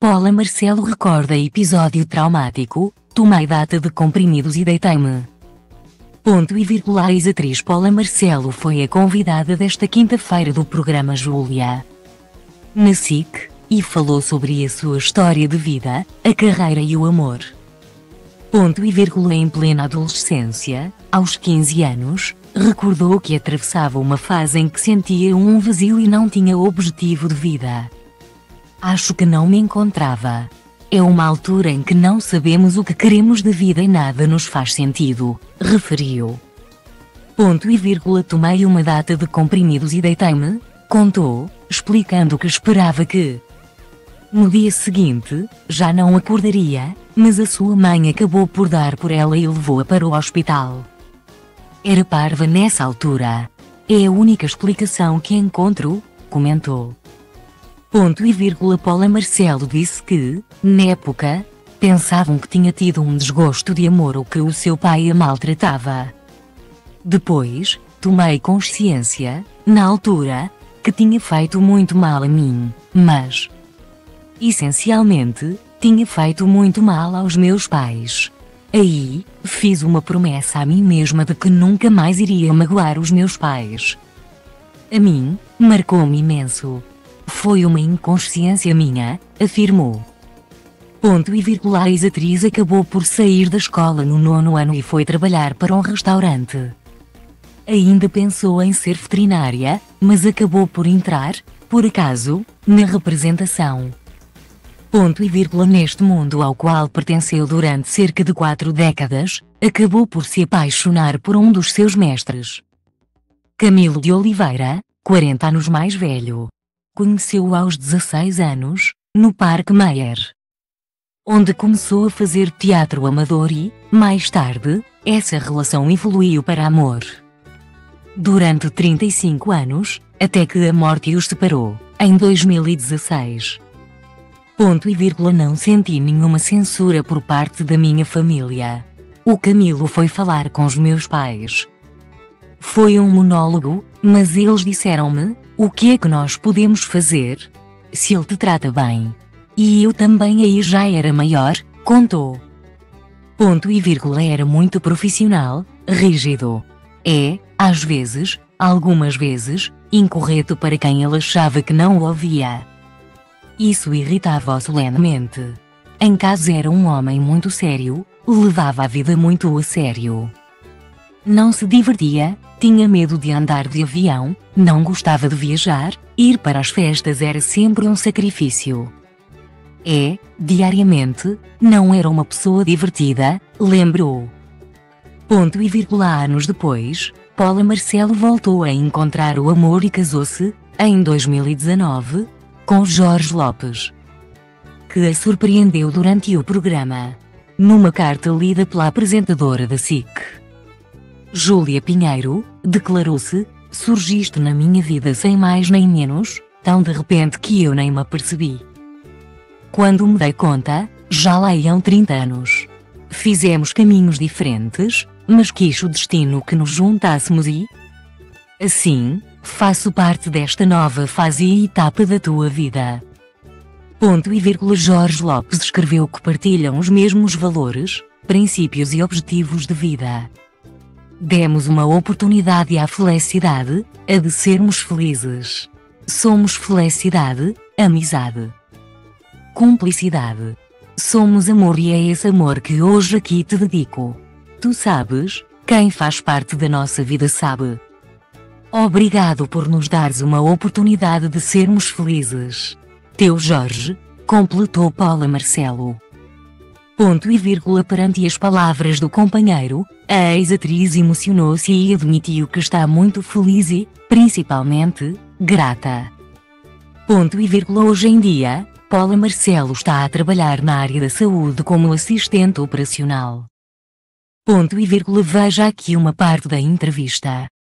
Paula Marcelo recorda episódio traumático, tomei data de comprimidos e deitei-me. Ponto e vírgula. A ex-atriz Paula Marcelo foi a convidada desta quinta-feira do programa Júlia na SIC, e falou sobre a sua história de vida, a carreira e o amor. Ponto e vírgula. Em plena adolescência, aos 15 anos, recordou que atravessava uma fase em que sentia um vazio e não tinha objetivo de vida. Acho que não me encontrava. É uma altura em que não sabemos o que queremos da vida e nada nos faz sentido, referiu. Ponto e vírgula. Tomei uma data de comprimidos e deitei-me, contou, explicando que esperava que no dia seguinte, já não acordaria, mas a sua mãe acabou por dar por ela e levou-a para o hospital. Era parva nessa altura. É a única explicação que encontro, comentou. Ponto e vírgula. Paula Marcelo disse que, na época, pensavam que tinha tido um desgosto de amor ou que o seu pai a maltratava. Depois, tomei consciência, na altura, que tinha feito muito mal a mim, mas, essencialmente, tinha feito muito mal aos meus pais. Aí, fiz uma promessa a mim mesma de que nunca mais iria magoar os meus pais. A mim, marcou-me imenso. Foi uma inconsciência minha, afirmou. Ponto e vírgula. A ex-atriz acabou por sair da escola no 9º ano e foi trabalhar para um restaurante. Ainda pensou em ser veterinária, mas acabou por entrar, por acaso, na representação. Ponto e vírgula. Neste mundo ao qual pertenceu durante cerca de 4 décadas, acabou por se apaixonar por um dos seus mestres. Camilo de Oliveira, 40 anos mais velho. Conheceu-o aos 16 anos, no Parque Mayer, onde começou a fazer teatro amador e, mais tarde, essa relação evoluiu para amor. Durante 35 anos, até que a morte os separou, em 2016. Ponto e vírgula. Não senti nenhuma censura por parte da minha família. O Camilo foi falar com os meus pais. Foi um monólogo, mas eles disseram-me: o que é que nós podemos fazer? Se ele te trata bem. E eu também aí já era maior, contou. Ponto e vírgula. Era muito profissional, rígido. Às vezes, algumas vezes, incorreto para quem ele achava que não o ouvia. Isso irritava-o solenemente. Em casa era um homem muito sério, levava a vida muito a sério. Não se divertia, tinha medo de andar de avião, não gostava de viajar, ir para as festas era sempre um sacrifício. Diariamente, não era uma pessoa divertida, lembrou. Ponto e vírgula. Anos depois, Paula Marcelo voltou a encontrar o amor e casou-se, em 2019, com Jorge Lopes, que a surpreendeu durante o programa. Numa carta lida pela apresentadora da SIC, Júlia Pinheiro, declarou-se: surgiste na minha vida sem mais nem menos, tão de repente que eu nem me apercebi. Quando me dei conta, já lá iam 30 anos. Fizemos caminhos diferentes, mas quis o destino que nos juntássemos e, assim, faço parte desta nova fase e etapa da tua vida. Ponto e vírgula. Jorge Lopes escreveu que partilham os mesmos valores, princípios e objetivos de vida. Demos uma oportunidade à felicidade, a de sermos felizes. Somos felicidade, amizade, cumplicidade. Somos amor e é esse amor que hoje aqui te dedico. Tu sabes, quem faz parte da nossa vida sabe. Obrigado por nos dares uma oportunidade de sermos felizes. Teu Jorge, completou Paula Marcelo. Ponto e vírgula. Perante as palavras do companheiro, a ex-atriz emocionou-se e admitiu que está muito feliz e, principalmente, grata. Ponto e vírgula. Hoje em dia, Paula Marcelo está a trabalhar na área da saúde como assistente operacional. Ponto e vírgula. Veja aqui uma parte da entrevista.